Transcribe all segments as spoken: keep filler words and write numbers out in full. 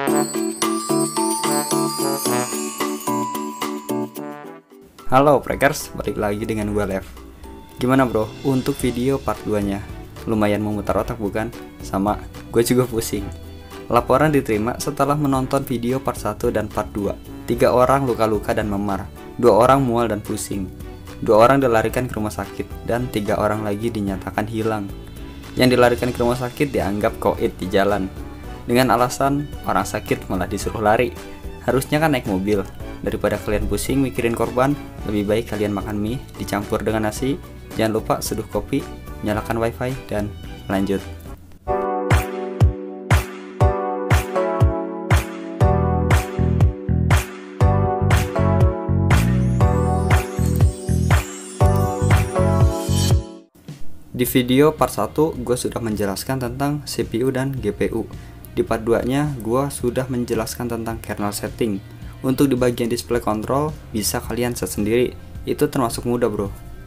Halo Prekers, balik lagi dengan gue Lev. Gimana bro, untuk video part dua nya? Lumayan memutar otak bukan? Sama, gue juga pusing. Laporan diterima setelah menonton video part satu dan part dua. Tiga orang luka-luka dan memar, dua orang mual dan pusing, dua orang dilarikan ke rumah sakit, dan tiga orang lagi dinyatakan hilang. Yang dilarikan ke rumah sakit dianggap koid di jalan, dengan alasan orang sakit malah disuruh lari. Harusnya kan naik mobil. Daripada kalian pusing mikirin korban, lebih baik kalian makan mie dicampur dengan nasi. Jangan lupa seduh kopi, nyalakan wifi, dan lanjut. Di video part satu gue sudah menjelaskan tentang C P U dan G P U. Di part dua nya gue sudah menjelaskan tentang kernel setting. Untuk di bagian display control bisa kalian set sendiri, itu termasuk mudah bro.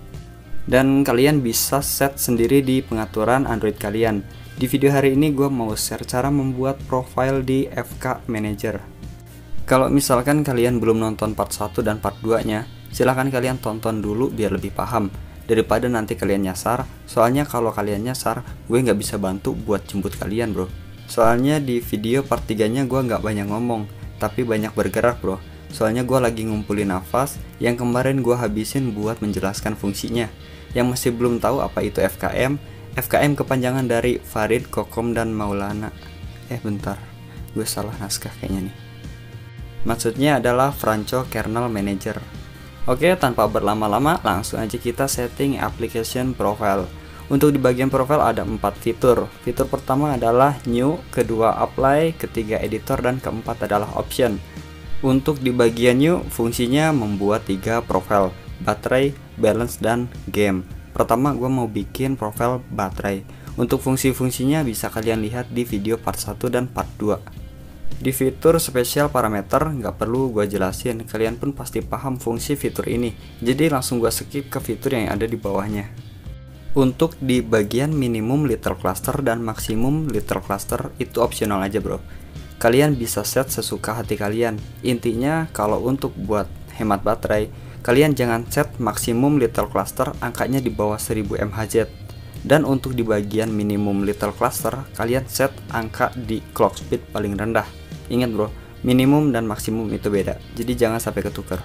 Dan kalian bisa set sendiri di pengaturan Android kalian. Di video hari ini gue mau share cara membuat profile di F K Manager. Kalau misalkan kalian belum nonton part satu dan part dua nya, silahkan kalian tonton dulu biar lebih paham, daripada nanti kalian nyasar. Soalnya kalau kalian nyasar, gue nggak bisa bantu buat jemput kalian bro. Soalnya di video part tiga nya gue nggak banyak ngomong, tapi banyak bergerak bro. Soalnya gue lagi ngumpulin nafas yang kemarin gue habisin buat menjelaskan fungsinya. Yang masih belum tahu apa itu F K M, F K M kepanjangan dari Farid, Kokom, dan Maulana. Eh bentar, gue salah naskah kayaknya nih. Maksudnya adalah Franco Kernel Manager. Oke, tanpa berlama-lama langsung aja kita setting application profile. Untuk di bagian profile ada empat fitur. Fitur pertama adalah new, kedua apply, ketiga editor, dan keempat adalah option. Untuk di bagian new, fungsinya membuat tiga profile, baterai, balance, dan game. Pertama gue mau bikin profile baterai. Untuk fungsi-fungsinya bisa kalian lihat di video part satu dan part dua. Di fitur spesial parameter nggak perlu gue jelasin, kalian pun pasti paham fungsi fitur ini. Jadi langsung gue skip ke fitur yang ada di bawahnya. Untuk di bagian minimum little cluster dan maksimum little cluster itu opsional aja bro. Kalian bisa set sesuka hati kalian. Intinya kalau untuk buat hemat baterai, kalian jangan set maksimum little cluster angkanya di bawah seribu mAh. Dan untuk di bagian minimum little cluster, kalian set angka di clock speed paling rendah. Ingat bro, minimum dan maksimum itu beda, jadi jangan sampai ketukar.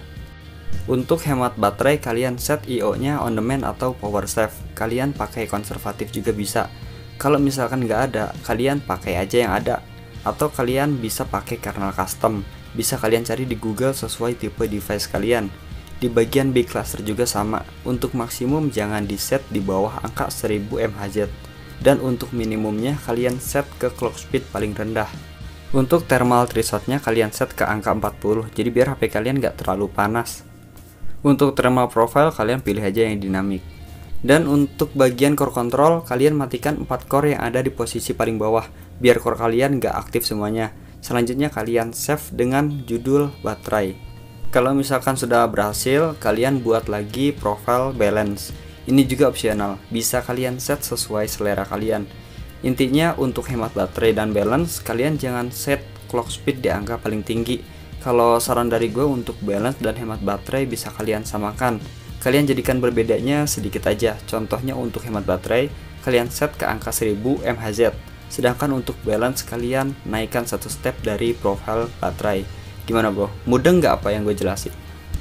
Untuk hemat baterai kalian set I O nya on demand atau power save. Kalian pakai konservatif juga bisa. Kalau misalkan nggak ada, kalian pakai aja yang ada. Atau kalian bisa pakai kernel custom. Bisa kalian cari di Google sesuai tipe device kalian. Di bagian big cluster juga sama. Untuk maksimum jangan di set di bawah angka seribu mAh. Dan untuk minimumnya kalian set ke clock speed paling rendah. Untuk thermal thresholdnya kalian set ke angka empat puluh. Jadi biar H P kalian nggak terlalu panas. Untuk thermal profile kalian pilih aja yang dinamik. Dan untuk bagian core control kalian matikan empat core yang ada di posisi paling bawah, biar core kalian gak aktif semuanya. Selanjutnya kalian save dengan judul baterai. Kalau misalkan sudah berhasil, kalian buat lagi profile balance. Ini juga opsional, bisa kalian set sesuai selera kalian. Intinya untuk hemat baterai dan balance, kalian jangan set clock speed di angka paling tinggi. Kalau saran dari gue untuk balance dan hemat baterai bisa kalian samakan. Kalian jadikan berbedanya sedikit aja. Contohnya untuk hemat baterai, kalian set ke angka seribu mAh. Sedangkan untuk balance kalian naikkan satu step dari profile baterai. Gimana bro? Mudah nggak apa yang gue jelasin?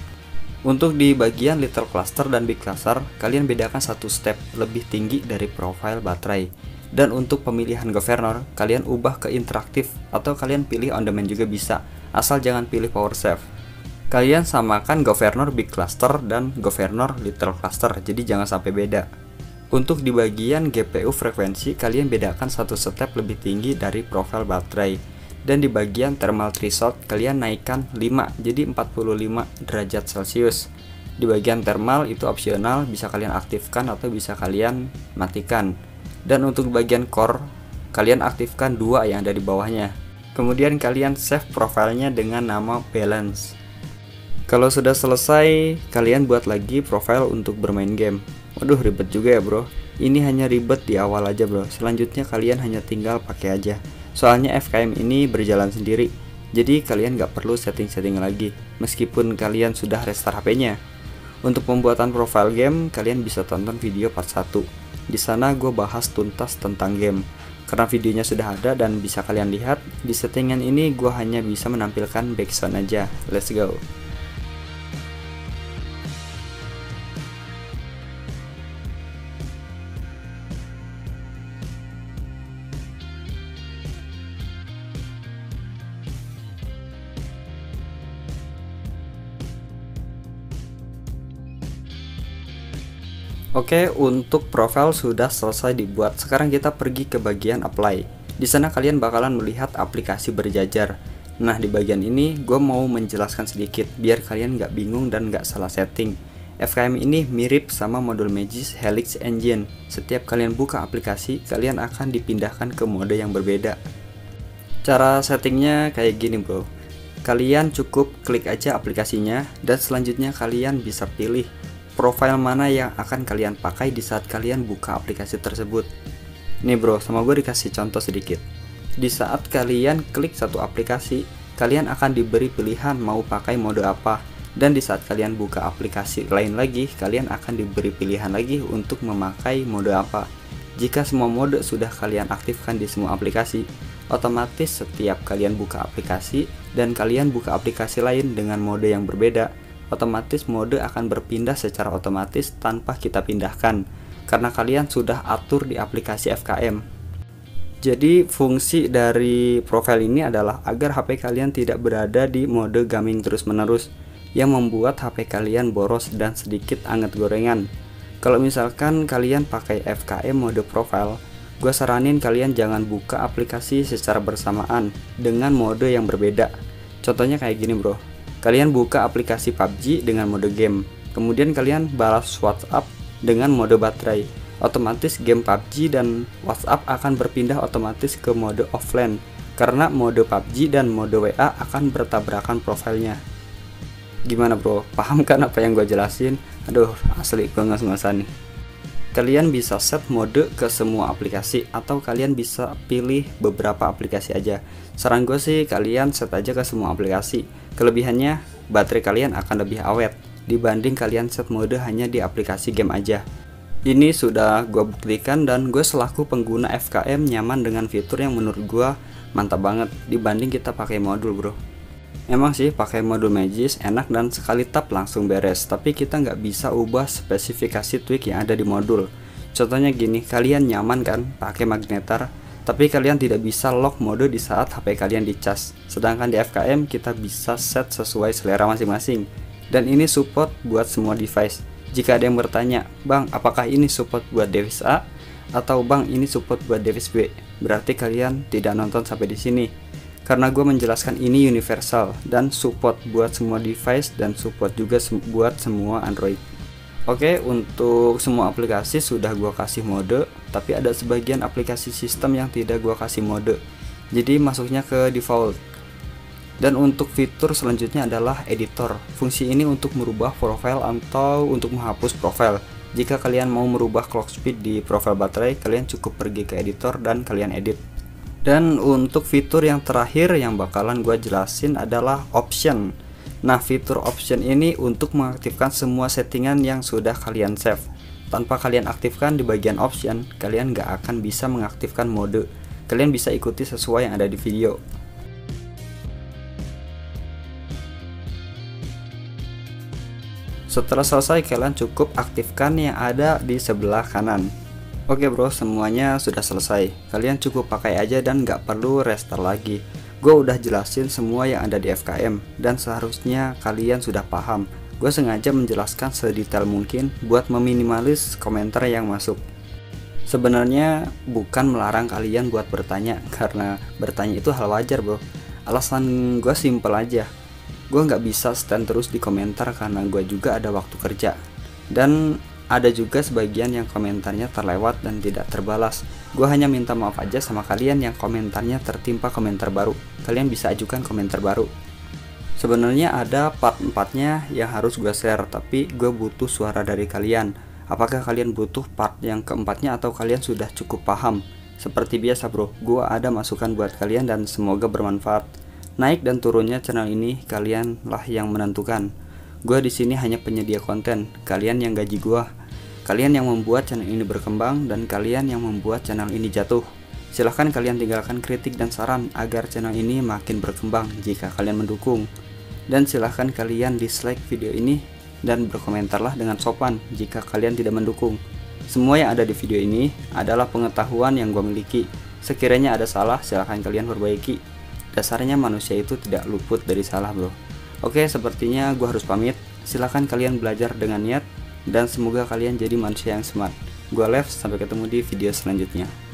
Untuk di bagian little cluster dan big cluster, kalian bedakan satu step lebih tinggi dari profile baterai. Dan untuk pemilihan governor, kalian ubah ke interaktif atau kalian pilih on demand juga bisa. Asal jangan pilih power save. Kalian samakan governor big cluster dan governor little cluster, jadi jangan sampai beda. Untuk di bagian G P U frekuensi, kalian bedakan satu step lebih tinggi dari profile baterai. Dan di bagian thermal threshold, kalian naikkan lima, jadi empat puluh lima derajat Celcius. Di bagian thermal itu opsional, bisa kalian aktifkan atau bisa kalian matikan. Dan untuk bagian core, kalian aktifkan dua yang ada di bawahnya. Kemudian kalian save profilnya dengan nama balance. Kalau sudah selesai, kalian buat lagi profile untuk bermain game. Waduh, ribet juga ya bro. Ini hanya ribet di awal aja bro. Selanjutnya kalian hanya tinggal pakai aja. Soalnya F K M ini berjalan sendiri, jadi kalian gak perlu setting-setting lagi meskipun kalian sudah restart H P-nya. Untuk pembuatan profile game, kalian bisa tonton video part satu. Di sana gue bahas tuntas tentang game. Karena videonya sudah ada dan bisa kalian lihat, di settingan ini gue hanya bisa menampilkan backsound aja. Let's go. Oke, untuk profile sudah selesai dibuat. Sekarang kita pergi ke bagian apply. Di sana kalian bakalan melihat aplikasi berjajar. Nah, di bagian ini gue mau menjelaskan sedikit biar kalian nggak bingung dan nggak salah setting. F K M ini mirip sama modul Magisk Helix Engine. Setiap kalian buka aplikasi, kalian akan dipindahkan ke mode yang berbeda. Cara settingnya kayak gini bro. Kalian cukup klik aja aplikasinya dan selanjutnya kalian bisa pilih profile mana yang akan kalian pakai di saat kalian buka aplikasi tersebut. Nih bro, sama gue dikasih contoh sedikit. Di saat kalian klik satu aplikasi, kalian akan diberi pilihan mau pakai mode apa. Dan di saat kalian buka aplikasi lain lagi, kalian akan diberi pilihan lagi untuk memakai mode apa. Jika semua mode sudah kalian aktifkan di semua aplikasi, otomatis setiap kalian buka aplikasi dan kalian buka aplikasi lain dengan mode yang berbeda, otomatis mode akan berpindah secara otomatis tanpa kita pindahkan karena kalian sudah atur di aplikasi F K M. Jadi fungsi dari profile ini adalah agar H P kalian tidak berada di mode gaming terus-menerus yang membuat H P kalian boros dan sedikit anget gorengan. Kalau misalkan kalian pakai F K M mode profile, gue saranin kalian jangan buka aplikasi secara bersamaan dengan mode yang berbeda. Contohnya kayak gini bro. Kalian buka aplikasi P U B G dengan mode game, kemudian kalian balas WhatsApp dengan mode baterai. Otomatis game P U B G dan WhatsApp akan berpindah otomatis ke mode offline karena mode P U B G dan mode W A akan bertabrakan profilnya. Gimana bro? Paham kan apa yang gue jelasin? Aduh, asli gue ngas-ngasan nih. Kalian bisa set mode ke semua aplikasi atau kalian bisa pilih beberapa aplikasi aja. Saran gue sih kalian set aja ke semua aplikasi. Kelebihannya, baterai kalian akan lebih awet dibanding kalian set mode hanya di aplikasi game aja. Ini sudah gue buktikan dan gue selaku pengguna F K M nyaman dengan fitur yang menurut gue mantap banget dibanding kita pakai modul bro. Emang sih pakai modul Magisk enak dan sekali tap langsung beres, tapi kita nggak bisa ubah spesifikasi tweak yang ada di modul. Contohnya gini, kalian nyaman kan pakai magnetar, tapi kalian tidak bisa lock mode di saat H P kalian dicas. Sedangkan di F K M kita bisa set sesuai selera masing-masing. Dan ini support buat semua device. Jika ada yang bertanya, "Bang, apakah ini support buat device A?" atau "Bang, ini support buat device B?" Berarti kalian tidak nonton sampai di sini. Karena gue menjelaskan ini universal dan support buat semua device dan support juga sem buat semua Android. Oke, untuk semua aplikasi sudah gue kasih mode, tapi ada sebagian aplikasi sistem yang tidak gue kasih mode. Jadi masuknya ke default. Dan untuk fitur selanjutnya adalah editor. Fungsi ini untuk merubah profile atau untuk menghapus profile. Jika kalian mau merubah clock speed di profile baterai, kalian cukup pergi ke editor dan kalian edit. Dan untuk fitur yang terakhir yang bakalan gue jelasin adalah option. Nah, fitur option ini untuk mengaktifkan semua settingan yang sudah kalian save. Tanpa kalian aktifkan di bagian option, kalian gak akan bisa mengaktifkan mode. Kalian bisa ikuti sesuai yang ada di video. Setelah selesai, kalian cukup aktifkan yang ada di sebelah kanan. Oke bro, semuanya sudah selesai. Kalian cukup pakai aja dan gak perlu restart lagi. Gue udah jelasin semua yang ada di F K M dan seharusnya kalian sudah paham. Gue sengaja menjelaskan sedetail mungkin buat meminimalis komentar yang masuk. Sebenarnya bukan melarang kalian buat bertanya, karena bertanya itu hal wajar bro. Alasan gue simple aja. Gue gak bisa stand terus di komentar karena gue juga ada waktu kerja. Dan ada juga sebagian yang komentarnya terlewat dan tidak terbalas. Gue hanya minta maaf aja sama kalian yang komentarnya tertimpa komentar baru. Kalian bisa ajukan komentar baru. Sebenarnya ada part empatnya yang harus gue share, tapi gue butuh suara dari kalian. Apakah kalian butuh part yang keempatnya atau kalian sudah cukup paham? Seperti biasa bro, gua ada masukan buat kalian dan semoga bermanfaat. Naik dan turunnya channel ini kalian lah yang menentukan. Gua di sini hanya penyedia konten, kalian yang gaji gua. Kalian yang membuat channel ini berkembang dan kalian yang membuat channel ini jatuh. Silahkan kalian tinggalkan kritik dan saran agar channel ini makin berkembang jika kalian mendukung. Dan silahkan kalian dislike video ini dan berkomentarlah dengan sopan jika kalian tidak mendukung. Semua yang ada di video ini adalah pengetahuan yang gue miliki. Sekiranya ada salah, silahkan kalian perbaiki. Dasarnya manusia itu tidak luput dari salah bro. Oke, sepertinya gue harus pamit. Silahkan kalian belajar dengan niat dan semoga kalian jadi manusia yang smart. Gue Lev, sampai ketemu di video selanjutnya.